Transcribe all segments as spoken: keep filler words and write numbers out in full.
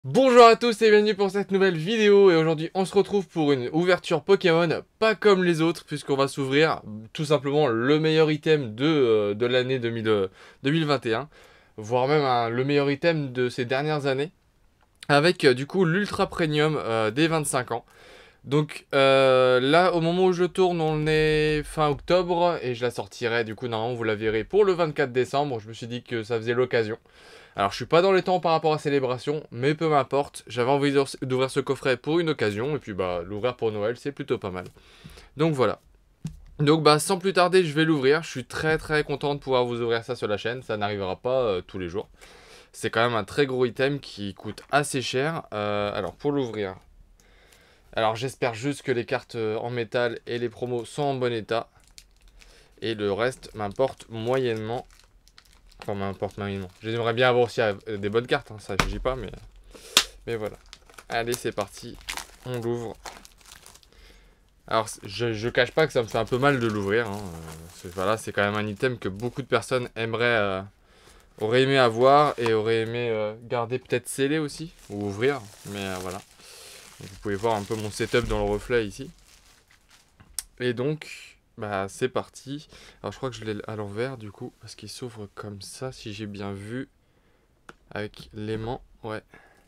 Bonjour à tous et bienvenue pour cette nouvelle vidéo et aujourd'hui on se retrouve pour une ouverture Pokémon pas comme les autres puisqu'on va s'ouvrir tout simplement le meilleur item de, euh, de l'année deux mille, euh, deux mille vingt et un, voire même hein, le meilleur item de ces dernières années avec euh, du coup l'Ultra Premium euh, des vingt-cinq ans. Donc euh, là au moment où je tourne on est fin octobre et je la sortirai du coup normalement vous la verrez pour le vingt-quatre décembre. Je me suis dit que ça faisait l'occasion. Alors je suis pas dans les temps par rapport à Célébration, mais peu m'importe, j'avais envie d'ouvrir ce coffret pour une occasion, et puis bah l'ouvrir pour Noël c'est plutôt pas mal. Donc voilà. Donc bah sans plus tarder je vais l'ouvrir, je suis très très content de pouvoir vous ouvrir ça sur la chaîne, ça n'arrivera pas euh, tous les jours. C'est quand même un très gros item qui coûte assez cher. Euh, alors pour l'ouvrir, alors j'espère juste que les cartes euh, en métal et les promos sont en bon état. Et le reste m'importe moyennement. Enfin, m'importe moyennement. J'aimerais bien avoir aussi euh, des bonnes cartes, hein, ça je dis pas, mais... Mais voilà. Allez, c'est parti. On l'ouvre. Alors, je, je cache pas que ça me fait un peu mal de l'ouvrir. Hein. C'est voilà, c'est quand même un item que beaucoup de personnes aimeraient, euh, auraient aimé avoir et auraient aimé euh, garder peut-être scellé aussi, ou ouvrir. Mais euh, voilà. Donc, vous pouvez voir un peu mon setup dans le reflet ici. Et donc, bah c'est parti. Alors, je crois que je l'ai à l'envers du coup, parce qu'il s'ouvre comme ça, si j'ai bien vu. Avec l'aimant, ouais.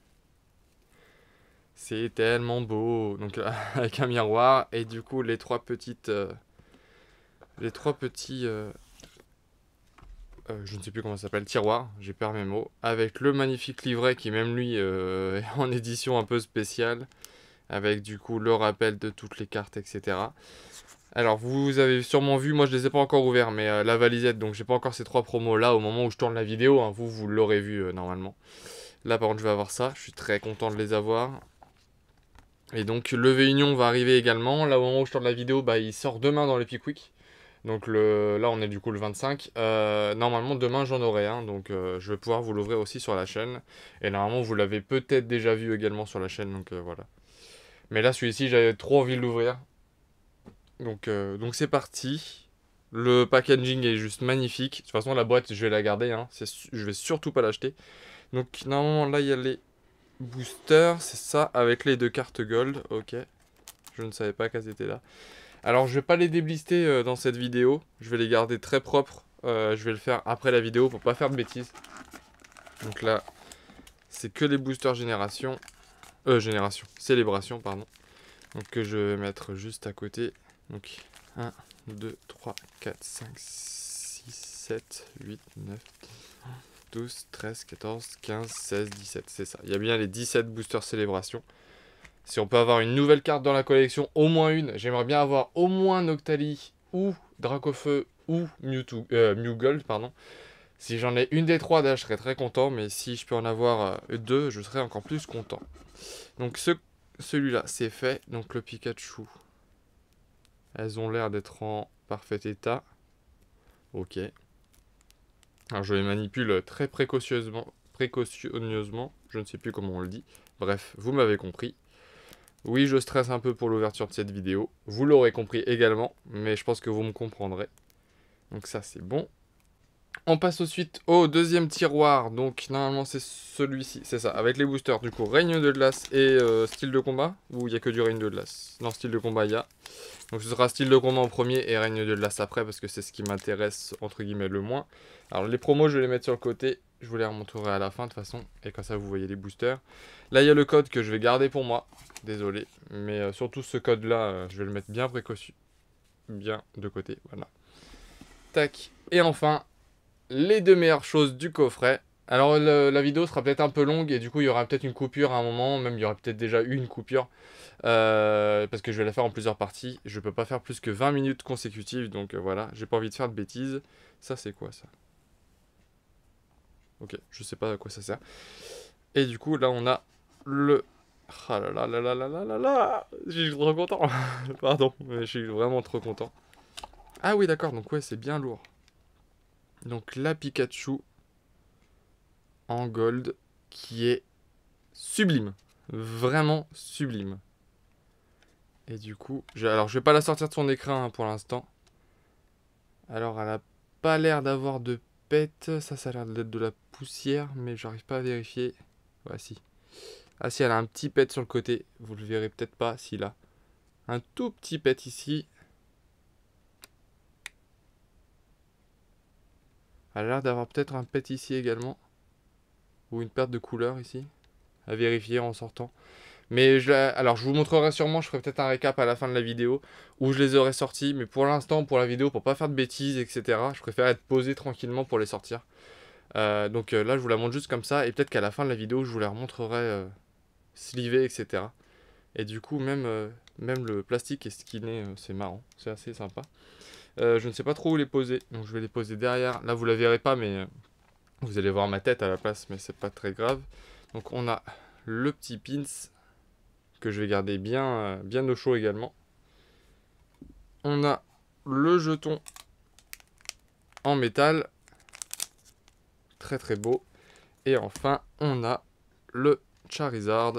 C'est tellement beau. Donc avec un miroir et du coup les trois petites, euh, les trois petits, euh, euh, je ne sais plus comment ça s'appelle, tiroirs. J'ai perdu mes mots. Avec le magnifique livret qui même lui euh, est en édition un peu spéciale, avec du coup le rappel de toutes les cartes, et cetera. Alors vous avez sûrement vu, moi je les ai pas encore ouverts, mais euh, la valisette, donc j'ai pas encore ces trois promos là au moment où je tourne la vidéo. Hein, vous vous l'aurez vu euh, normalement. Là par contre je vais avoir ça. Je suis très content de les avoir. Et donc le V-Union va arriver également. Là au moment où je tourne la vidéo, bah, il sort demain dans les Pickwick. Donc le, là on est du coup le vingt-cinq. Euh, normalement demain j'en aurai un. Donc euh, je vais pouvoir vous l'ouvrir aussi sur la chaîne. Et normalement vous l'avez peut-être déjà vu également sur la chaîne. Donc euh, voilà. Mais là celui-ci j'avais trop envie de l'ouvrir. Donc euh, donc c'est parti. Le packaging est juste magnifique. De toute façon la boîte je vais la garder. Hein. Je vais surtout pas l'acheter. Donc normalement là il y a les boosters. C'est ça avec les deux cartes gold. Ok. Je ne savais pas qu'elles étaient là. Alors je vais pas les déblister euh, dans cette vidéo. Je vais les garder très propres. Euh, je vais le faire après la vidéo pour pas faire de bêtises. Donc là, c'est que les boosters génération. Euh, génération. Célébration, pardon. Donc que je vais mettre juste à côté. Donc un, deux, trois, quatre, cinq, six, sept, huit, neuf, douze, treize, quatorze, quinze, seize, dix-sept. C'est ça. Il y a bien les dix-sept boosters célébration. Si on peut avoir une nouvelle carte dans la collection, au moins une. J'aimerais bien avoir au moins Noctali ou Dracofeu ou Mewtwo, euh, Mewgold, pardon. Si j'en ai une des trois, là, je serais très content. Mais si je peux en avoir euh, deux, je serais encore plus content. Donc ce, celui-là, c'est fait. Donc le Pikachu. Elles ont l'air d'être en parfait état. Ok. Alors je les manipule très précautionneusement. Précautionneusement. Je ne sais plus comment on le dit. Bref, vous m'avez compris. Oui, je stresse un peu pour l'ouverture de cette vidéo. Vous l'aurez compris également, mais je pense que vous me comprendrez. Donc ça, c'est bon. On passe ensuite au deuxième tiroir. Donc normalement, c'est celui-ci. C'est ça, avec les boosters. Du coup, règne de glace et euh, style de combat. Ou il n'y a que du règne de glace? Non, style de combat, il y a. Donc ce sera style de combat en premier et règne de glace après, parce que c'est ce qui m'intéresse, entre guillemets, le moins. Alors les promos, je vais les mettre sur le côté. Je vous les remontrerai à la fin, de toute façon. Et comme ça, vous voyez les boosters. Là, il y a le code que je vais garder pour moi. Désolé. Mais euh, surtout, ce code-là, euh, je vais le mettre bien précoce. Bien de côté, voilà. Tac. Et enfin, les deux meilleures choses du coffret. Alors le, la vidéo sera peut-être un peu longue et du coup il y aura peut-être une coupure à un moment, même il y aura peut-être déjà eu une coupure, euh, parce que je vais la faire en plusieurs parties. Je peux pas faire plus que vingt minutes consécutives, donc euh, voilà, j'ai pas envie de faire de bêtises. Ça c'est quoi ça? Ok, je sais pas à quoi ça sert. Et du coup là on a le... Ah là là là là là là là là, je suis trop content. Pardon, mais je suis vraiment trop content. Ah oui d'accord, donc ouais c'est bien lourd. Donc la Pikachu en gold qui est sublime. Vraiment sublime. Et du coup, je, alors je vais pas la sortir de son écran hein, pour l'instant. Alors elle a pas l'air d'avoir de pète. Ça, ça a l'air d'être de la poussière, mais j'arrive pas à vérifier. Ouais, si. Ah si, elle a un petit pet sur le côté. Vous le verrez peut-être pas, s'il a un tout petit pet ici. Elle a l'air d'avoir peut-être un pet ici également. Ou une perte de couleur ici. À vérifier en sortant. Mais je, alors je vous montrerai sûrement, je ferai peut-être un récap à la fin de la vidéo où je les aurai sortis. Mais pour l'instant, pour la vidéo, pour pas faire de bêtises, et cetera, je préfère être posé tranquillement pour les sortir. Euh, donc euh, là, je vous la montre juste comme ça. Et peut-être qu'à la fin de la vidéo, je vous la remontrerai euh, slivée, et cetera. Et du coup, même, euh, même le plastique est skiné, euh, c'est marrant. C'est assez sympa. Euh, je ne sais pas trop où les poser. Donc je vais les poser derrière. Là, vous la verrez pas, mais euh, vous allez voir ma tête à la place. Mais c'est pas très grave. Donc on a le petit pins que je vais garder bien, euh, bien au chaud également. On a le jeton en métal, très très beau. Et enfin, on a le Charizard.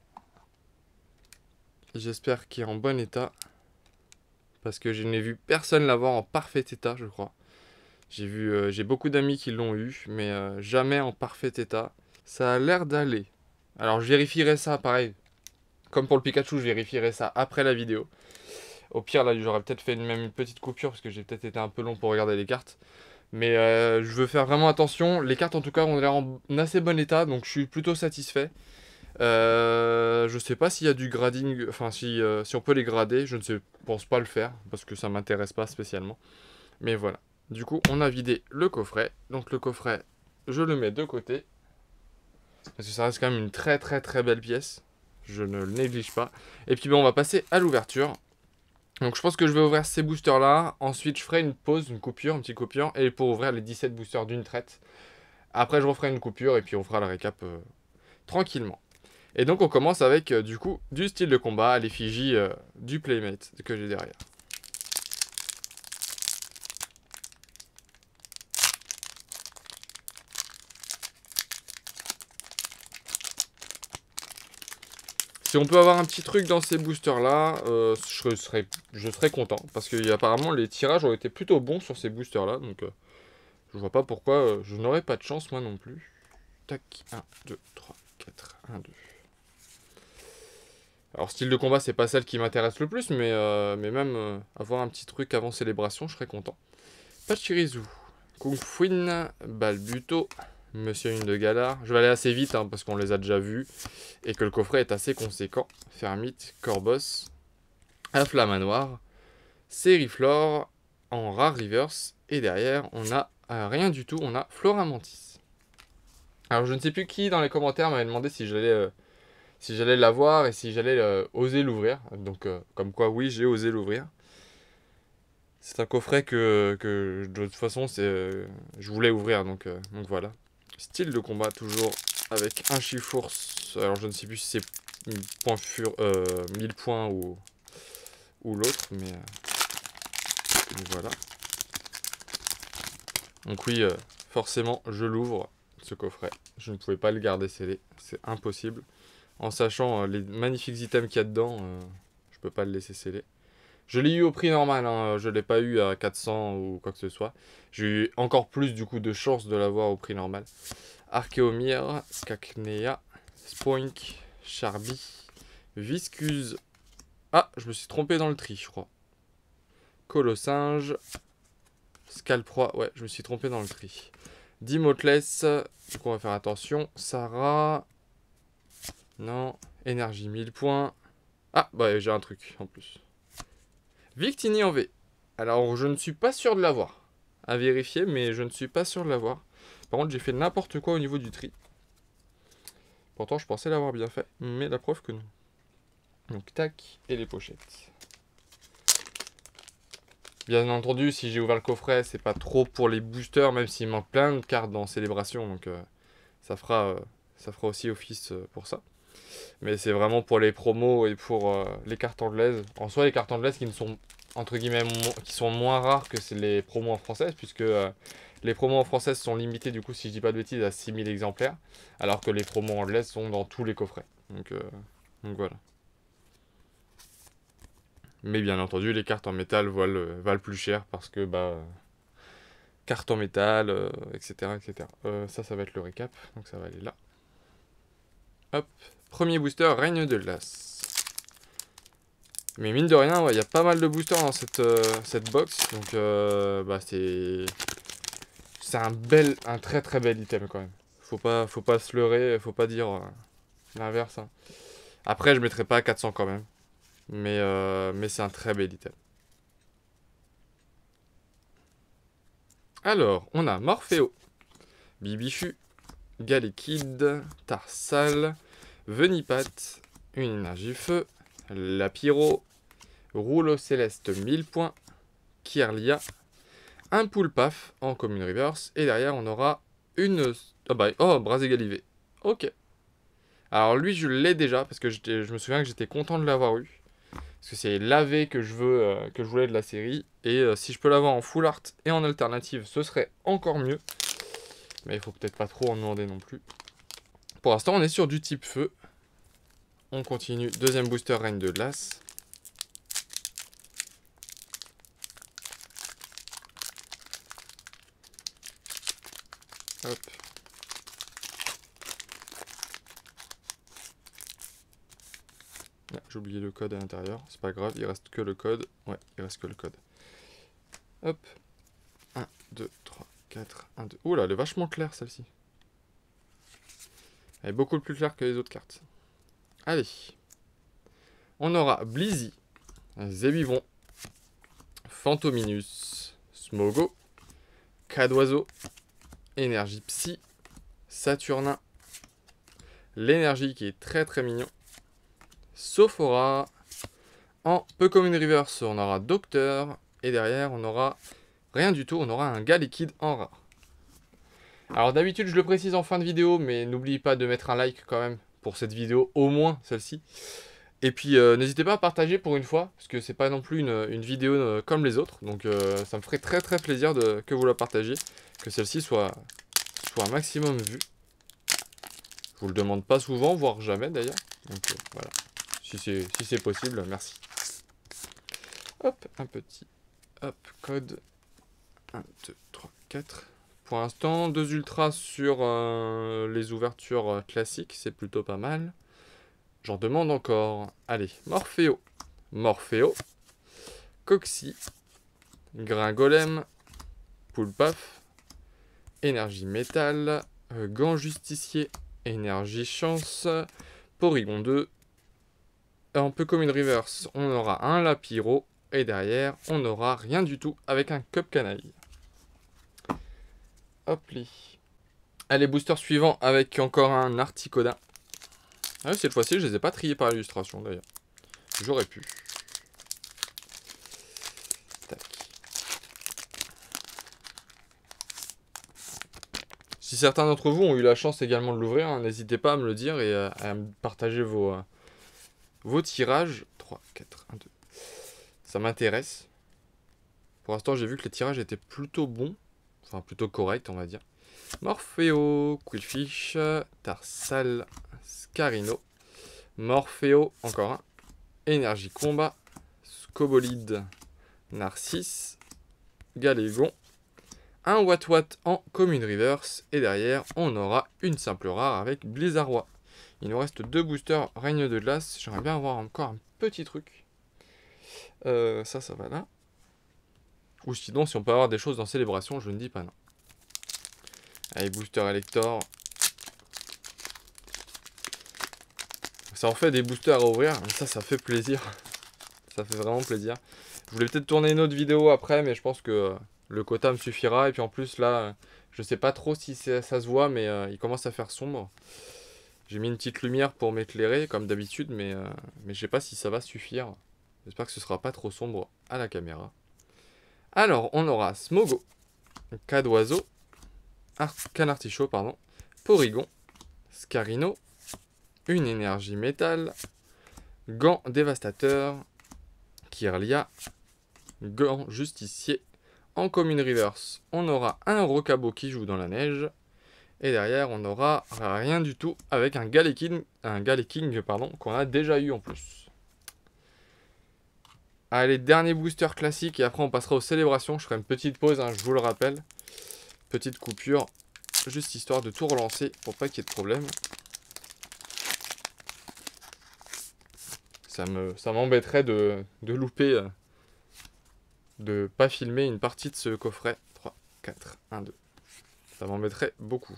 J'espère qu'il est en bon état, parce que je n'ai vu personne l'avoir en parfait état, je crois. J'ai vu, euh, j'ai beaucoup d'amis qui l'ont eu, mais euh, jamais en parfait état. Ça a l'air d'aller. Alors je vérifierai ça, pareil. Comme pour le Pikachu, je vérifierai ça après la vidéo. Au pire, là, j'aurais peut-être fait une, même une petite coupure, parce que j'ai peut-être été un peu long pour regarder les cartes. Mais euh, je veux faire vraiment attention. Les cartes, en tout cas, ont l'air en assez bon état, donc je suis plutôt satisfait. Euh, je sais pas s'il y a du grading, enfin si, euh, si on peut les grader, je ne sais, pense pas le faire, parce que ça m'intéresse pas spécialement. Mais voilà. Du coup, on a vidé le coffret. Donc le coffret, je le mets de côté. Parce que ça reste quand même une très très très belle pièce. Je ne le néglige pas. Et puis ben, on va passer à l'ouverture. Donc je pense que je vais ouvrir ces boosters là. Ensuite je ferai une pause, une coupure, une petite coupure. Et pour ouvrir les dix-sept boosters d'une traite. Après je referai une coupure et puis on fera le récap euh, tranquillement. Et donc on commence avec euh, du coup du style de combat à l'effigie euh, du Playmate que j'ai derrière. Si on peut avoir un petit truc dans ces boosters là, euh, je, serais, je serais content. Parce que apparemment les tirages ont été plutôt bons sur ces boosters là. Donc euh, je vois pas pourquoi euh, je n'aurais pas de chance moi non plus. Tac, un, deux, trois, quatre, un, deux. Alors style de combat c'est pas celle qui m'intéresse le plus, mais, euh, mais même euh, avoir un petit truc avant célébration, je serais content. Pachirisu, Kung Fuin, Balbuto, Monsieur Une de Galar. Je vais aller assez vite hein, parce qu'on les a déjà vus et que le coffret est assez conséquent. Fermite, Corboss, Afflamanoir, Seriflore en rare reverse. Et derrière, on a euh, rien du tout, on a Floramantis. Alors je ne sais plus qui dans les commentaires m'avait demandé si j'allais euh, si j'allais l'avoir et si j'allais euh, oser l'ouvrir. Donc euh, comme quoi oui, j'ai osé l'ouvrir. C'est un coffret que, que de toute façon c'est, euh, je voulais ouvrir, donc, euh, donc voilà. Style de combat toujours avec un Chifours. Alors je ne sais plus si c'est point fur, euh, mille points ou, ou l'autre, mais, euh, mais voilà. Donc oui, euh, forcément je l'ouvre, ce coffret. Je ne pouvais pas le garder scellé, c'est impossible. En sachant euh, les magnifiques items qu'il y a dedans, euh, je peux pas le laisser scellé. Je l'ai eu au prix normal, hein. Je ne l'ai pas eu à quatre cents ou quoi que ce soit. J'ai eu encore plus du coup de chance de l'avoir au prix normal. Archeomir, Cacnea, Spoink, Charby, Viscuse. Ah, je me suis trompé dans le tri, je crois. Colossinge, Scalproie, ouais, je me suis trompé dans le tri. Dimotless, du coup on va faire attention. Sarah, non. Énergie mille points. Ah, bah j'ai un truc en plus. Victini en V. Alors, je ne suis pas sûr de l'avoir. À vérifier, mais je ne suis pas sûr de l'avoir. Par contre, j'ai fait n'importe quoi au niveau du tri. Pourtant, je pensais l'avoir bien fait, mais la preuve que non. Donc, tac, et les pochettes. Bien entendu, si j'ai ouvert le coffret, c'est pas trop pour les boosters, même s'il manque plein de cartes dans Célébration. Donc, euh, ça, fera, euh, ça fera aussi office euh, pour ça. Mais c'est vraiment pour les promos et pour euh, les cartes anglaises. En soi, les cartes anglaises qui ne sont entre guillemets qui sont moins rares que les promos en française, puisque euh, les promos en française sont limitées, du coup, si je dis pas de bêtises, à six mille exemplaires, alors que les promos anglaises sont dans tous les coffrets. Donc, euh, donc voilà. Mais bien entendu, les cartes en métal valent, valent plus cher parce que, bah, cartes en métal, euh, et cetera, et cetera. Euh, ça, ça va être le récap, donc ça va aller là. Hop, Premier booster, Règne de glace. Mais mine de rien, il ouais, y a pas mal de boosters dans cette, euh, cette box. Donc, euh, bah, c'est... C'est un bel, un très très bel item quand même. Faut pas, faut pas se leurrer, faut pas dire euh, l'inverse. Hein. Après, je mettrai pas à quatre cents quand même. Mais, euh, mais c'est un très bel item. Alors, on a Morpheo, Bibichu, Galekid, Tarsal, Venipat, une énergie feu, Lapiro, Rouleau Céleste mille points, Kirlia, un Poulpaf en commune reverse, et derrière on aura une... Oh, bah, oh Brasé Galivé. Ok. Alors lui je l'ai déjà, parce que je me souviens que j'étais content de l'avoir eu. Parce que c'est l'A V que je veux, euh, que je voulais de la série. Et euh, si je peux l'avoir en full art et en alternative, ce serait encore mieux. Mais il faut peut-être pas trop en demander non plus. Pour l'instant on est sur du type feu. On continue. Deuxième booster Règne de glace. Hop. Ah, j'ai oublié le code à l'intérieur. C'est pas grave, il reste que le code. Ouais, il reste que le code. Hop. un, deux, trois, quatre, un, deux. Oula, elle est vachement claire celle-ci. Elle est beaucoup plus claire que les autres cartes. Allez. On aura Blizzy, Zébivron, Phantominus, Smogo, Cadoiseau, Énergie Psy, Saturnin, l'énergie qui est très très mignon, Sophora, en peu comme une reverse, on aura Docteur, et derrière on aura rien du tout, on aura un Galekid en rare. Alors d'habitude je le précise en fin de vidéo, mais n'oubliez pas de mettre un like quand même pour cette vidéo, au moins celle-ci. Et puis euh, n'hésitez pas à partager pour une fois, parce que c'est pas non plus une, une vidéo euh, comme les autres, donc euh, ça me ferait très très plaisir de, que vous la partagiez, que celle-ci soit, soit un maximum vue. Je vous le demande pas souvent, voire jamais d'ailleurs, donc euh, voilà, si c'est si c'est possible, merci. Hop, un petit, hop, code, un, deux, trois, quatre. Pour l'instant, deux ultras sur euh, les ouvertures euh, classiques, c'est plutôt pas mal. J'en demande encore. Allez, Morpheo, Morpheo, Coxy, Gringolem, Poulpaf, Énergie Métal, euh, Gant Justicier, Énergie Chance, Porygon deux. En peu comme une reverse, on aura un Lapiro, et derrière, on n'aura rien du tout avec un Cup Canaille. Hop li. Allez, booster suivant avec encore un Articoda. Ah, cette fois-ci, je les ai pas triés par l'illustration d'ailleurs. J'aurais pu. Tac. Si certains d'entre vous ont eu la chance également de l'ouvrir, hein, n'hésitez pas à me le dire et à, à me partager vos, euh, vos tirages. trois, quatre, un, deux. Ça m'intéresse. Pour l'instant, j'ai vu que les tirages étaient plutôt bons. Enfin, plutôt corrects, on va dire. Morpheo, Quillfish, Tarsal, Scarino, Morpheo, encore un, Énergie Combat, Scobolide, Narcisse, Galégon, un Watwat en commune reverse, et derrière on aura une simple rare avec Blizzardroid. Il nous reste deux boosters Règne de glace, j'aimerais bien avoir encore un petit truc. Euh, ça, ça va là. Ou sinon, si on peut avoir des choses dans Célébration, je ne dis pas non. Allez, booster Elector. Ça en fait des boosters à ouvrir, mais ça, ça fait plaisir. Ça fait vraiment plaisir. Je voulais peut-être tourner une autre vidéo après, mais je pense que le quota me suffira. Et puis en plus, là, je sais pas trop si ça se voit, mais euh, il commence à faire sombre. J'ai mis une petite lumière pour m'éclairer, comme d'habitude, mais, euh, mais je sais pas si ça va suffire. J'espère que ce sera pas trop sombre à la caméra. Alors, on aura Smogo, Cadoiseau, Canartichaud, pardon, Porygon, Scarino, une énergie métal, Gant dévastateur, Kirlia, Gant justicier. En commune reverse, on aura un Rocabo qui joue dans la neige. Et derrière, on aura rien du tout avec un Galeking, un Galeking pardon, qu'on a déjà eu en plus. Allez, dernier booster classique et après on passera aux célébrations. Je ferai une petite pause, hein, je vous le rappelle. Petite coupure, juste histoire de tout relancer pour pas qu'il y ait de problème. Ça me, ça m'embêterait de, de louper, euh, de pas filmer une partie de ce coffret. trois, quatre, un, deux. Ça m'embêterait beaucoup.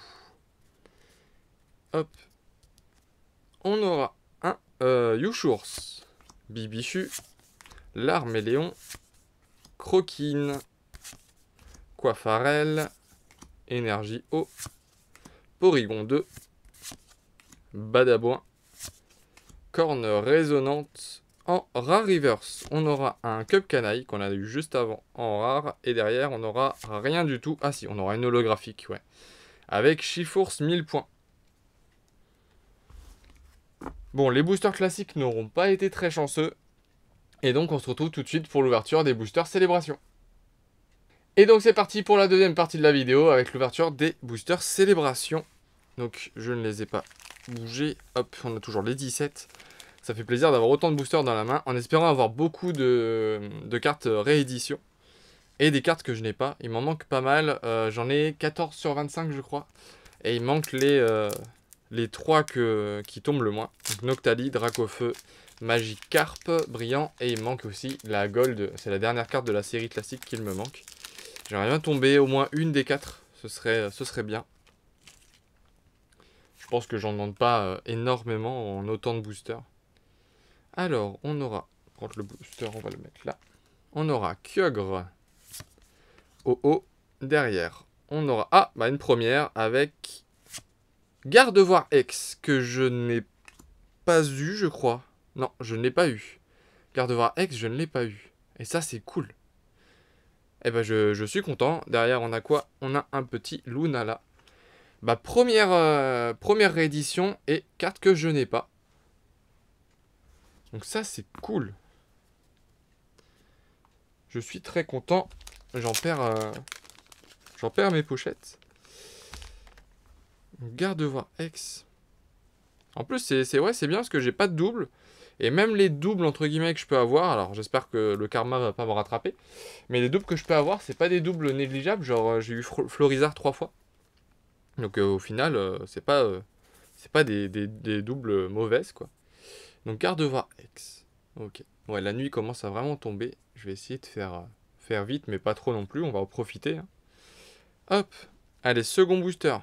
Hop. On aura un euh, Youshurs, Bibichu, Larméléon, Croquine, Coiffarel, Énergie Eau, Porygon deux, Badabouin, Corne Résonante. En rare reverse, on aura un Cup Canaille qu'on a eu juste avant en rare. Et derrière, on aura rien du tout. Ah si, on aura une holographique, ouais. Avec Chifours mille points. Bon, les boosters classiques n'auront pas été très chanceux. Et donc, on se retrouve tout de suite pour l'ouverture des boosters Célébration. Et donc, c'est parti pour la deuxième partie de la vidéo avec l'ouverture des boosters Célébration. Donc, je ne les ai pas bougés. Hop, on a toujours les dix-sept. Ça fait plaisir d'avoir autant de boosters dans la main, en espérant avoir beaucoup de, de cartes réédition. Et des cartes que je n'ai pas. Il m'en manque pas mal. Euh, J'en ai quatorze sur vingt-cinq, je crois. Et il manque les, euh, les trois que, qui tombent le moins. Donc, Noctali, Dracofeu, Magikarp, Brillant. Et il me manque aussi la Gold. C'est la dernière carte de la série classique qu'il me manque. J'aimerais bien tomber au moins une des quatre. Ce serait, ce serait bien. Je pense que j'en demande pas euh, énormément en autant de boosters. Alors, on aura, prendre le booster, on va le mettre là. On aura Kyogre, O O, derrière. On aura, ah, bah une première avec Gardevoir X, que je n'ai pas eu, je crois. Non, je ne l'ai pas eu. Gardevoir X, je ne l'ai pas eu. Et ça, c'est cool. Eh ben, je, je suis content. Derrière, on a quoi? On a un petit Lunala. Bah, première, euh, première réédition et carte que je n'ai pas. Donc ça, c'est cool. Je suis très content. J'en perds, euh, j'en perds mes pochettes. Gardevoir X. En plus, c'est ouais, c'est bien parce que j'ai pas de double. Et même les doubles, entre guillemets, que je peux avoir, alors j'espère que le karma va pas me rattraper, mais les doubles que je peux avoir, c'est pas des doubles négligeables. Genre, euh, j'ai eu Florizard trois fois. Donc euh, au final, euh, c'est pas, euh, c'est pas des, des, des doubles mauvaises, quoi. Donc Gardevoir X. Ok. Ouais, la nuit commence à vraiment tomber. Je vais essayer de faire, euh, faire vite, mais pas trop non plus. On va en profiter. Hein. Hop. Allez, second booster.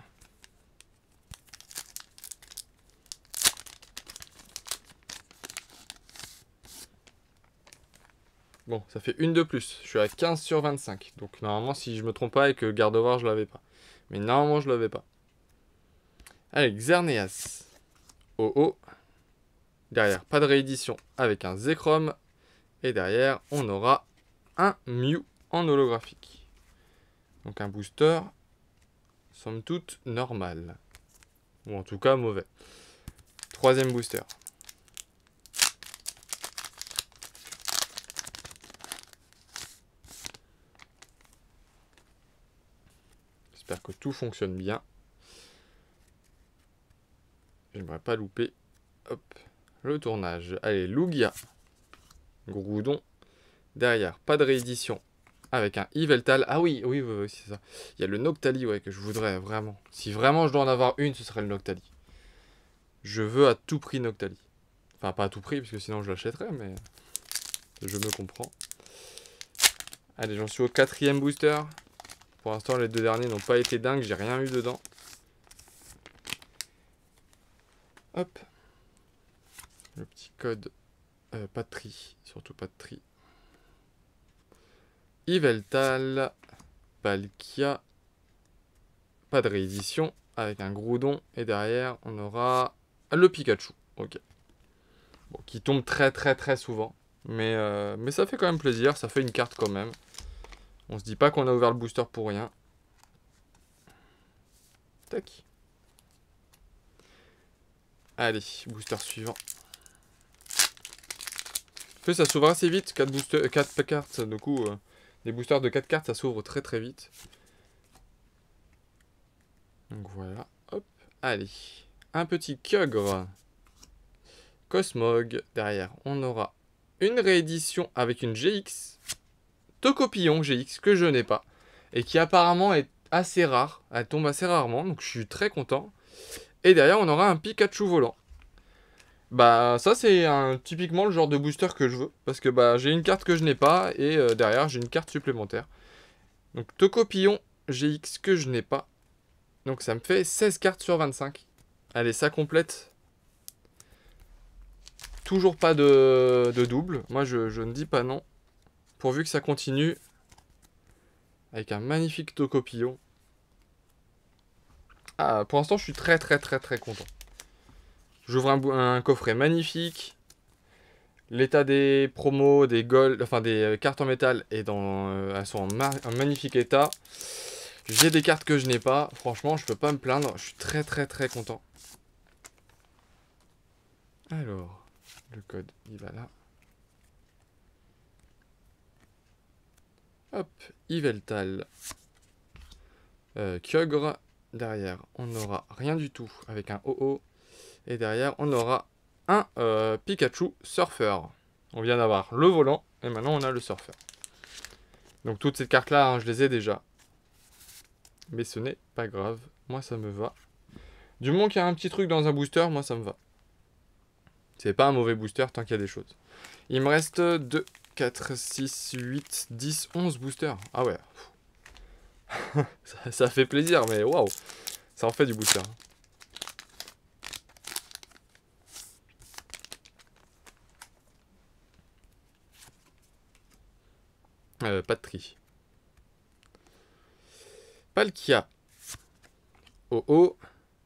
Bon, ça fait une de plus. Je suis à quinze sur vingt-cinq. Donc normalement, si je me trompe pas et que Gardevoir, je l'avais pas. Mais normalement, je l'avais pas. Allez, Xerneas. Oh oh. Derrière, pas de réédition avec un Zekrom. Et derrière, on aura un Mew en holographique. Donc un booster, somme toute, normal. Ou en tout cas, mauvais. Troisième booster. J'espère que tout fonctionne bien. J'aimerais pas louper. Hop. Le tournage. Allez, Lugia. Groudon. Derrière, pas de réédition. Avec un Yveltal. Ah oui, oui, oui, oui c'est ça. Il y a le Noctali, ouais, que je voudrais vraiment. Si vraiment je dois en avoir une, ce serait le Noctali. Je veux à tout prix Noctali. Enfin, pas à tout prix, parce que sinon je l'achèterais, mais je me comprends. Allez, j'en suis au quatrième booster. Pour l'instant, les deux derniers n'ont pas été dingues. J'ai rien eu dedans. Hop. Le petit code. Euh, pas de tri. Surtout pas de tri. Yveltal. Palkia. Pas de réédition. Avec un Groudon. Et derrière, on aura le Pikachu. Ok. Bon, qui tombe très très très souvent. Mais, euh, mais ça fait quand même plaisir. Ça fait une carte quand même. On se dit pas qu'on a ouvert le booster pour rien. Tac. Allez, booster suivant. En plus, ça s'ouvre assez vite. quatre, booster, quatre cartes. Du coup, euh, des boosters de quatre cartes, ça s'ouvre très très vite. Donc voilà. Hop. Allez. Un petit Kyogre. Cosmog. Derrière, on aura une réédition avec une G X. Tocopillon G X que je n'ai pas. Et qui apparemment est assez rare. Elle tombe assez rarement. Donc je suis très content. Et derrière, on aura un Pikachu volant. Bah ça c'est un, typiquement le genre de booster que je veux. Parce que bah j'ai une carte que je n'ai pas et euh, derrière j'ai une carte supplémentaire. Donc Tocopillon G X que je n'ai pas. Donc ça me fait seize cartes sur vingt-cinq. Allez, ça complète. Toujours pas de, de double. Moi je, je ne dis pas non. Pourvu que ça continue. Avec un magnifique Tocopillon. Ah, pour l'instant je suis très très très très content. J'ouvre un, un coffret magnifique. L'état des promos, des gold, enfin des euh, cartes en métal est dans, euh, elles sont en, ma en magnifique état. J'ai des cartes que je n'ai pas. Franchement, je peux pas me plaindre. Je suis très très très content. Alors, le code, il va là. Hop, Yveltal. Euh, Kyogre. Derrière, on aura rien du tout avec un O O. Et derrière, on aura un euh, Pikachu Surfer. On vient d'avoir le volant et maintenant on a le Surfer. Donc toutes ces cartes-là, hein, je les ai déjà. Mais ce n'est pas grave. Moi, ça me va. Du moment qu'il y a un petit truc dans un booster, moi, ça me va. C'est pas un mauvais booster tant qu'il y a des choses. Il me reste deux, quatre, six, huit, dix, onze boosters. Ah ouais. ça, ça fait plaisir, mais waouh. Ça en fait du booster. Euh, pas de tri. Palkia. Oh oh.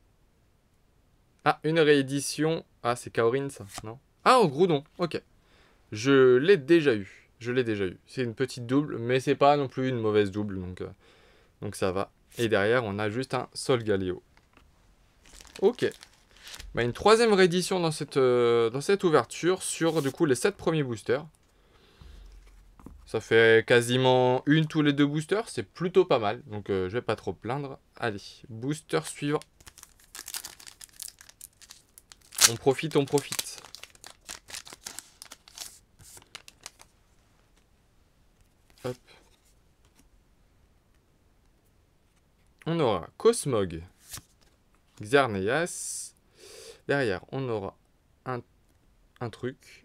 Ah, une réédition. Ah, c'est Kaorin ça, non? Ah, au Groudon. Ok. Je l'ai déjà eu. Je l'ai déjà eu. C'est une petite double, mais c'est pas non plus une mauvaise double, donc, euh, donc ça va. Et derrière, on a juste un Solgaleo. Ok. Bah, une troisième réédition dans cette, euh, dans cette ouverture sur du coup les sept premiers boosters. Ça fait quasiment une tous les deux boosters, c'est plutôt pas mal, donc euh, je vais pas trop plaindre. Allez, booster suivant. On profite, on profite. Hop. On aura Cosmog, Xerneas. Derrière, on aura un, un truc.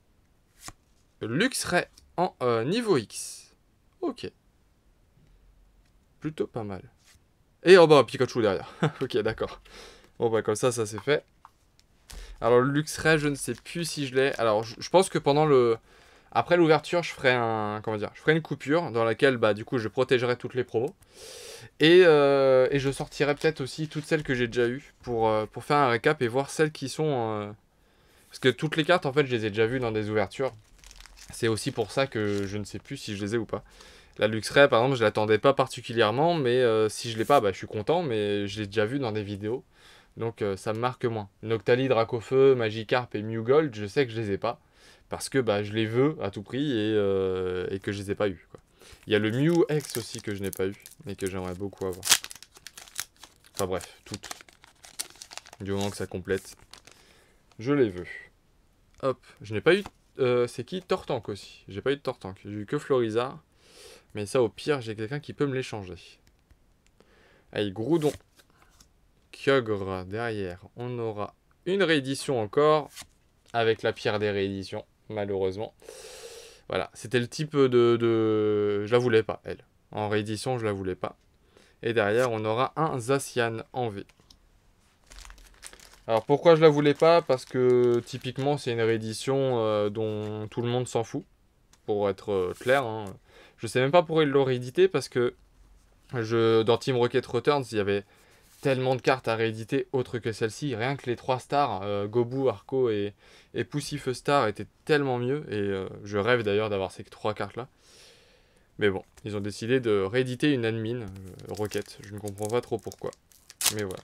Luxray en euh, niveau X. Ok. Plutôt pas mal. Et oh bah, Pikachu derrière. Ok, d'accord. Bon bah, comme ça, ça c'est fait. Alors, le Luxray, je ne sais plus si je l'ai. Alors, je, je pense que pendant le... Après l'ouverture, je ferai un... Comment dire? Je ferai une coupure dans laquelle, bah, du coup, je protégerai toutes les promos. Et, euh, et je sortirai peut-être aussi toutes celles que j'ai déjà eues pour, euh, pour faire un récap et voir celles qui sont... Euh... Parce que toutes les cartes, en fait, je les ai déjà vues dans des ouvertures. C'est aussi pour ça que je ne sais plus si je les ai ou pas. La Luxray, par exemple, je l'attendais pas particulièrement, mais euh, si je l'ai pas, bah, je suis content, mais je l'ai déjà vu dans des vidéos. Donc euh, ça me marque moins. Noctali, Dracofeu, Magikarp et Mew Gold, je sais que je les ai pas. Parce que bah, je les veux à tout prix et, euh, et que je les ai pas eu. Quoi. Il y a le Mew X aussi que je n'ai pas eu, mais que j'aimerais beaucoup avoir. Enfin bref, toutes. Du moment que ça complète, je les veux. Hop, je n'ai pas eu... Euh, c'est qui? Tortank aussi. J'ai pas eu de Tortank. J'ai eu que Florizard. Mais ça, au pire, j'ai quelqu'un qui peut me l'échanger. Allez, Groudon. Kyogre derrière. On aura une réédition encore. Avec la pierre des rééditions, malheureusement. Voilà, c'était le type de, de... Je la voulais pas, elle. En réédition, je la voulais pas. Et derrière, on aura un Zacian en V. Alors, pourquoi je la voulais pas? Parce que, typiquement, c'est une réédition euh, dont tout le monde s'en fout. Pour être euh, clair, hein. Je sais même pas pourquoi ils l'ont réédité, parce que je, dans Team Rocket Returns, il y avait tellement de cartes à rééditer autres que celle-ci. Rien que les trois stars, euh, Gobu, Arco et, et Poussifeu Star, étaient tellement mieux. Et euh, je rêve d'ailleurs d'avoir ces trois cartes-là. Mais bon, ils ont décidé de rééditer une admin, euh, Rocket. Je ne comprends pas trop pourquoi. Mais voilà.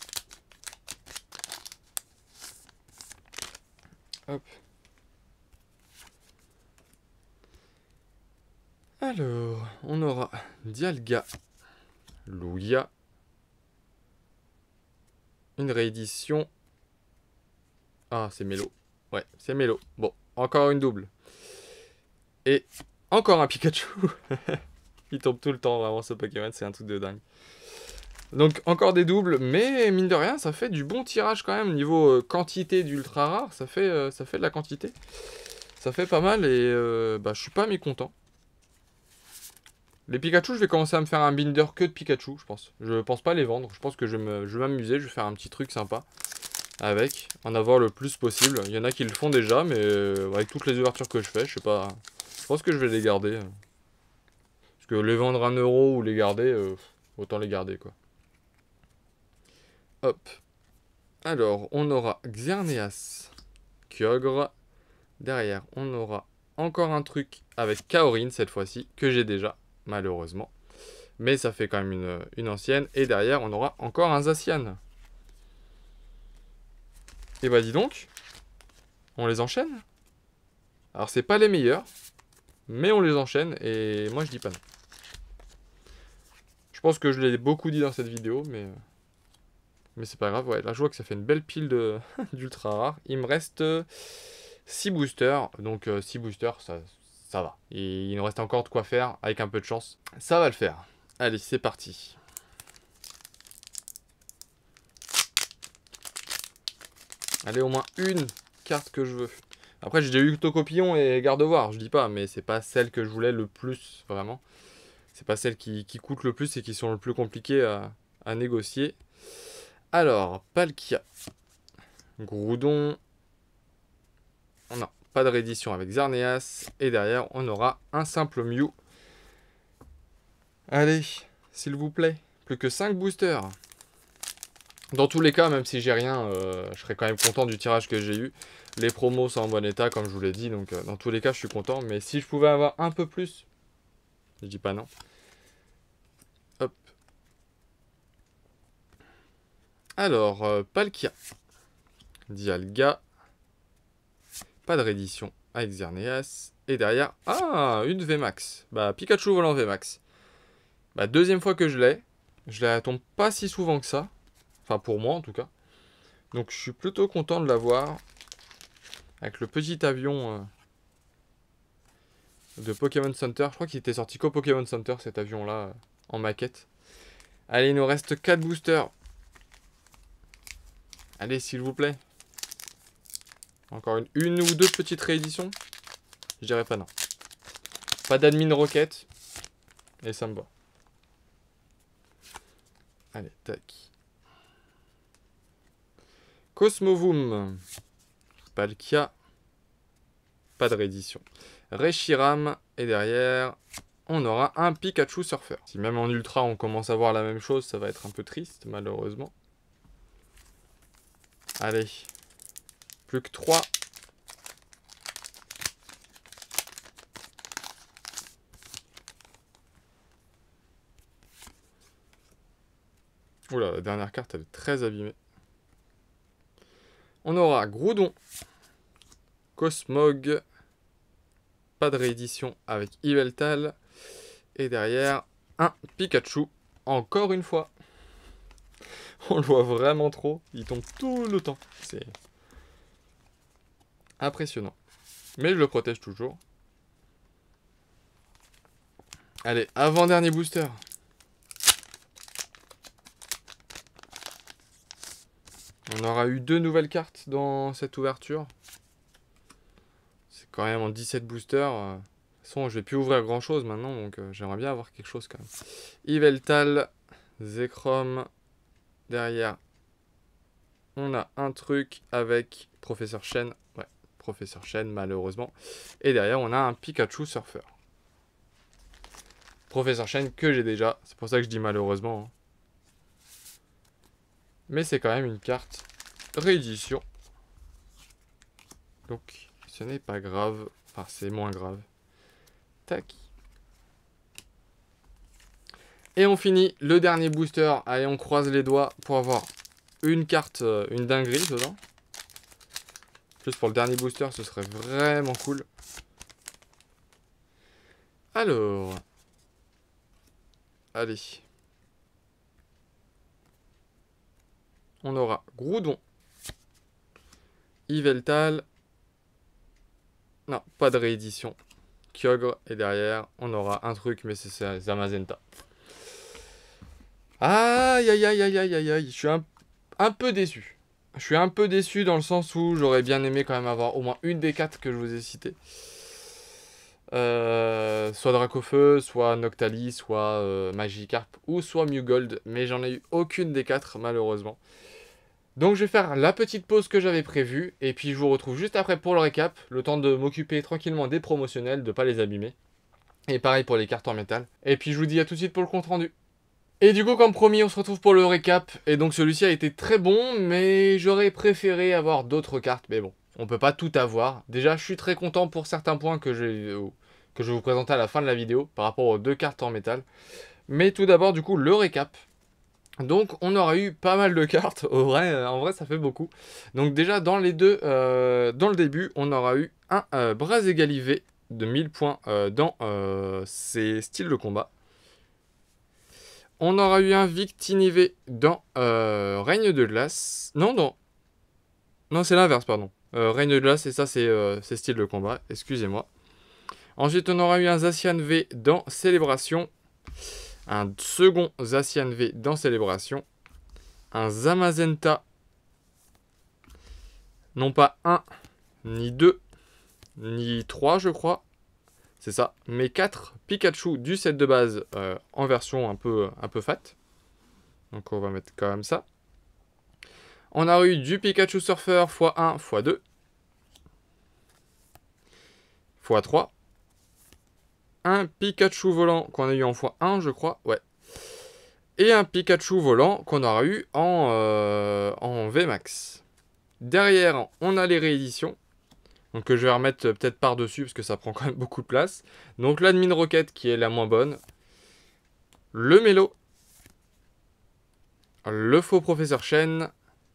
Hop. Alors, on aura Dialga, Lugia, une réédition. Ah, c'est Mélo. Ouais, c'est Mélo. Bon, encore une double. Et encore un Pikachu. Il tombe tout le temps, vraiment, ce Pokémon, c'est un truc de dingue. Donc encore des doubles, mais mine de rien, ça fait du bon tirage quand même. Niveau euh, quantité d'ultra rare, ça fait, euh, ça fait de la quantité. Ça fait pas mal et euh, bah, je suis pas mécontent. Les Pikachu, je vais commencer à me faire un binder que de Pikachu, je pense. Je pense pas les vendre, je pense que je vais m'amuser, je vais faire un petit truc sympa avec, en avoir le plus possible. Il y en a qui le font déjà, mais euh, avec toutes les ouvertures que je fais, je sais pas. Je pense que je vais les garder. Parce que les vendre un euro ou les garder, euh, autant les garder quoi. Hop. Alors, on aura Xerneas, Kyogre. Derrière, on aura encore un truc avec Kaorin cette fois-ci, que j'ai déjà, malheureusement. Mais ça fait quand même une, une ancienne. Et derrière, on aura encore un Zacian. Et bah dis donc, on les enchaîne. Alors c'est pas les meilleurs, mais on les enchaîne et moi je dis pas non. Je pense que je l'ai beaucoup dit dans cette vidéo, mais... Mais c'est pas grave, ouais. Là je vois que ça fait une belle pile de d'ultra rares. Il me reste six boosters, donc euh, six boosters, ça, ça va. Et il nous reste encore de quoi faire, avec un peu de chance. Ça va le faire. Allez, c'est parti. Allez, au moins une carte que je veux. Après, j'ai déjà eu Tocopillon et Gardevoir, je dis pas, mais c'est pas celle que je voulais le plus, vraiment. C'est pas celle qui, qui coûte le plus et qui sont le plus compliquées à, à négocier. Alors, Palkia. Groudon. Non, pas de réédition avec Xerneas. Et derrière, on aura un simple Mew. Allez, s'il vous plaît. Plus que cinq boosters. Dans tous les cas, même si j'ai rien, euh, je serais quand même content du tirage que j'ai eu. Les promos sont en bon état, comme je vous l'ai dit. Donc, euh, dans tous les cas, je suis content. Mais si je pouvais avoir un peu plus, je dis pas non. Hop. Alors, euh, Palkia. Dialga. Pas de réédition avec Xerneas. Et derrière, ah, une V max. Bah, Pikachu volant V max. Bah, deuxième fois que je l'ai. Je la tombe pas si souvent que ça. Enfin, pour moi, en tout cas. Donc, je suis plutôt content de l'avoir. Avec le petit avion euh, de Pokémon Center. Je crois qu'il était sorti qu'au Pokémon Center, cet avion-là, euh, en maquette. Allez, il nous reste quatre boosters. Allez, s'il vous plaît. Encore une, une ou deux petites rééditions. Je dirais pas non. Pas d'admin rocket. Et ça me va. Allez, tac. Cosmovoom. Palkia. Pas de réédition. Reshiram. Et derrière, on aura un Pikachu Surfer. Si même en ultra, on commence à voir la même chose, ça va être un peu triste, malheureusement. Allez. Plus que trois. Oula, la dernière carte, elle est très abîmée. On aura Groudon. Cosmog. Pas de réédition avec Yveltal. Et derrière, un Pikachu. Encore une fois. On le voit vraiment trop. Il tombe tout le temps. C'est impressionnant. Mais je le protège toujours. Allez, avant-dernier booster. On aura eu deux nouvelles cartes dans cette ouverture. C'est quand même en dix-sept boosters. De toute façon, je vais plus ouvrir grand chose maintenant, donc euh, j'aimerais bien avoir quelque chose quand même. Yveltal, Zekrom. Derrière, on a un truc avec Professeur Chen. Ouais, Professeur Chen, malheureusement. Et derrière, on a un Pikachu Surfer. Professeur Chen que j'ai déjà. C'est pour ça que je dis malheureusement. Hein. Mais c'est quand même une carte réédition. Donc, ce n'est pas grave. Enfin, c'est moins grave. Tac. Et on finit le dernier booster. Allez, on croise les doigts pour avoir une carte, euh, une dinguerie dedans. Plus pour le dernier booster, ce serait vraiment cool. Alors. Allez. On aura Groudon. Yveltal. Non, pas de réédition. Kyogre. Et derrière, on aura un truc, mais c'est Zamazenta. Aïe, aïe, aïe, aïe, aïe, aïe, aïe. Je suis un, un peu déçu. Je suis un peu déçu dans le sens où j'aurais bien aimé quand même avoir au moins une des quatre que je vous ai citées. Euh, soit Dracofeu, soit Noctali, soit euh, Magikarp ou soit Mewgold. Mais j'en ai eu aucune des quatre malheureusement. Donc je vais faire la petite pause que j'avais prévue. Et puis je vous retrouve juste après pour le récap. Le temps de m'occuper tranquillement des promotionnels, de ne pas les abîmer. Et pareil pour les cartes en métal. Et puis je vous dis à tout de suite pour le compte rendu. Et du coup, comme promis, on se retrouve pour le récap. Et donc celui-ci a été très bon, mais j'aurais préféré avoir d'autres cartes. Mais bon, on peut pas tout avoir. Déjà, je suis très content pour certains points que, que je vais vous présenter à la fin de la vidéo, par rapport aux deux cartes en métal. Mais tout d'abord, du coup, le récap. Donc, on aura eu pas mal de cartes. Au vrai, en vrai, ça fait beaucoup. Donc déjà, dans les deux, euh, dans le début, on aura eu un euh, Brazegalive de mille points euh, dans euh, ses styles de combat. On aura eu un Victinive dans euh, Règne de glace. Non, non. Non, c'est l'inverse, pardon. Euh, Règne de glace, et ça, c'est euh, style de combat. Excusez-moi. Ensuite, on aura eu un Zacian V dans Célébration. Un second Zacian V dans Célébration. Un Zamazenta. Non pas un, ni deux, ni trois, je crois. C'est ça. Mais quatre Pikachu du set de base euh, en version un peu, un peu fat. Donc on va mettre comme ça. On a eu du Pikachu Surfer fois un, fois deux, fois trois. Un Pikachu volant qu'on a eu en fois un, je crois. Ouais. Et un Pikachu volant qu'on aura eu en, euh, en V max. Derrière, on a les rééditions. Donc que je vais remettre peut-être par-dessus parce que ça prend quand même beaucoup de place. Donc l'Admin Rocket qui est la moins bonne. Le Mélo. Le faux Professeur Chen.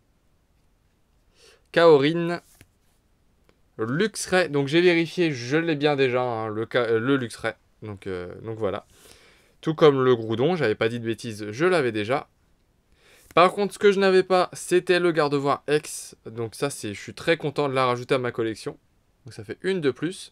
Kaorin. Luxray. Donc j'ai vérifié, je l'ai bien déjà, hein, le, le Luxray. Donc, euh, donc voilà. Tout comme le Groudon, j'avais pas dit de bêtises, je l'avais déjà. Par contre, ce que je n'avais pas, c'était le Gardevoir X. Donc ça, c'est, je suis très content de la rajouter à ma collection. Donc ça fait une de plus.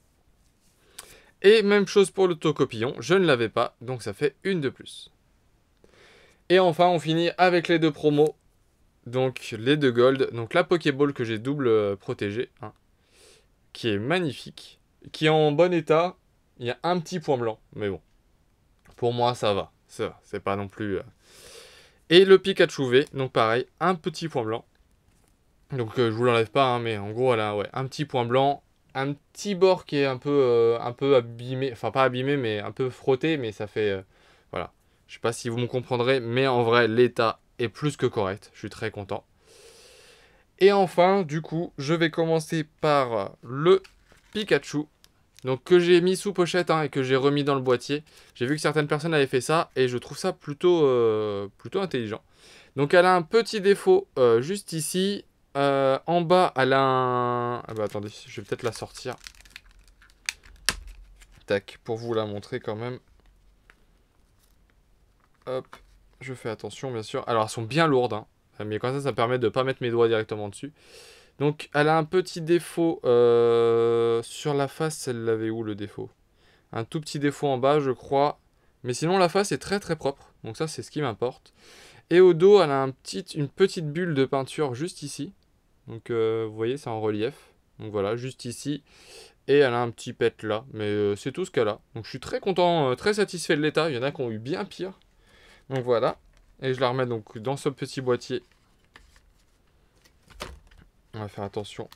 Et même chose pour le Tocopillon, je ne l'avais pas, donc ça fait une de plus. Et enfin, on finit avec les deux promos. Donc les deux gold. Donc la Pokéball que j'ai double euh, protégée. Hein, qui est magnifique. Qui est en bon état. Il y a un petit point blanc. Mais bon. Pour moi, ça va. Ça va. C'est pas non plus... Euh... Et le Pikachu V. Donc pareil, un petit point blanc. Donc euh, je vous l'enlève pas, hein, mais en gros, voilà, ouais, un petit point blanc. Un petit bord qui est un peu, euh, un peu abîmé. Enfin, pas abîmé, mais un peu frotté. Mais ça fait... Euh, voilà. Je sais pas si vous me comprendrez. Mais en vrai, l'état est plus que correct. Je suis très content. Et enfin, du coup, je vais commencer par le Pikachu. Donc que j'ai mis sous pochette hein, et que j'ai remis dans le boîtier. J'ai vu que certaines personnes avaient fait ça et je trouve ça plutôt, euh, plutôt intelligent. Donc elle a un petit défaut euh, juste ici. Euh, en bas, elle a un... Ah bah attendez, je vais peut-être la sortir. Tac, pour vous la montrer quand même. Hop, je fais attention bien sûr. Alors elles sont bien lourdes, hein, mais comme ça, ça permet de ne pas mettre mes doigts directement dessus. Donc elle a un petit défaut euh, sur la face, elle l'avait où le défaut? Un tout petit défaut en bas je crois. Mais sinon la face est très très propre. Donc ça c'est ce qui m'importe. Et au dos elle a un petit, une petite bulle de peinture juste ici. Donc euh, vous voyez c'est en relief. Donc voilà juste ici. Et elle a un petit pet là. Mais euh, c'est tout ce qu'elle a. Donc je suis très content, euh, très satisfait de l'état. Il y en a qui ont eu bien pire. Donc voilà. Et je la remets donc dans ce petit boîtier. On va faire attention.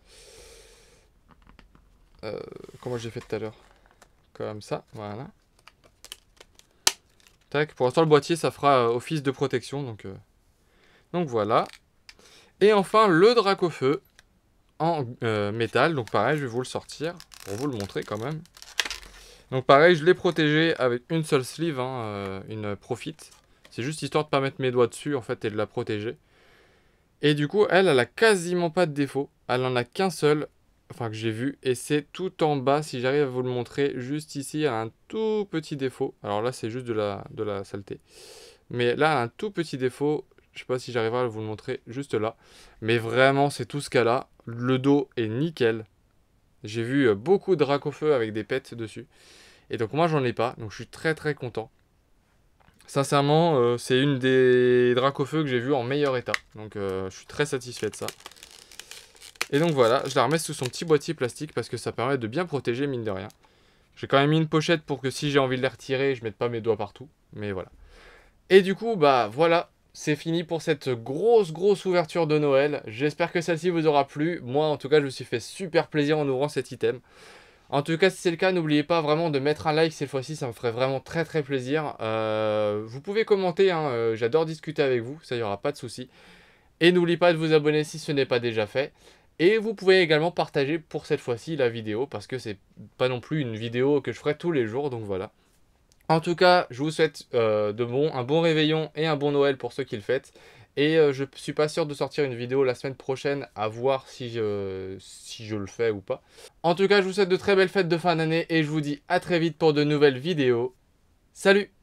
Euh, comment j'ai fait tout à l'heure? Comme ça, voilà. Tac, pour l'instant le boîtier ça fera euh, office de protection, donc, euh, donc voilà. Et enfin le Dracofeu en euh, métal, donc pareil je vais vous le sortir, pour vous le montrer quand même. Donc pareil je l'ai protégé avec une seule sleeve, hein, euh, une Profit. C'est juste histoire de pas mettre mes doigts dessus en fait et de la protéger. Et du coup elle, elle a quasiment pas de défaut, elle en a qu'un seul. Enfin que j'ai vu, et c'est tout en bas, si j'arrive à vous le montrer, juste ici, elle a un tout petit défaut. Alors là, c'est juste de la, de la saleté. Mais là, elle a un tout petit défaut, je sais pas si j'arriverai à vous le montrer, juste là. Mais vraiment, c'est tout ce qu'elle a. Le dos est nickel. J'ai vu beaucoup de Dracofeu avec des pets dessus. Et donc moi, j'en ai pas, donc je suis très très content. Sincèrement, euh, c'est une des Dracofeu que j'ai vu en meilleur état. Donc euh, je suis très satisfait de ça. Et donc voilà, je la remets sous son petit boîtier plastique parce que ça permet de bien protéger, mine de rien. J'ai quand même mis une pochette pour que si j'ai envie de les retirer, je mette pas mes doigts partout. Mais voilà. Et du coup, bah voilà, c'est fini pour cette grosse, grosse ouverture de Noël. J'espère que celle-ci vous aura plu. Moi, en tout cas, je me suis fait super plaisir en ouvrant cet item. En tout cas, si c'est le cas, n'oubliez pas vraiment de mettre un like cette fois-ci, ça me ferait vraiment très très plaisir. Euh, vous pouvez commenter, hein, euh, j'adore discuter avec vous, ça y aura pas de souci. Et n'oubliez pas de vous abonner si ce n'est pas déjà fait. Et vous pouvez également partager pour cette fois-ci la vidéo, parce que c'est pas non plus une vidéo que je ferai tous les jours, donc voilà. En tout cas, je vous souhaite euh, de bon, un bon réveillon et un bon Noël pour ceux qui le fêtent. Et euh, je suis pas sûr de sortir une vidéo la semaine prochaine, à voir si je, si je le fais ou pas. En tout cas, je vous souhaite de très belles fêtes de fin d'année et je vous dis à très vite pour de nouvelles vidéos. Salut!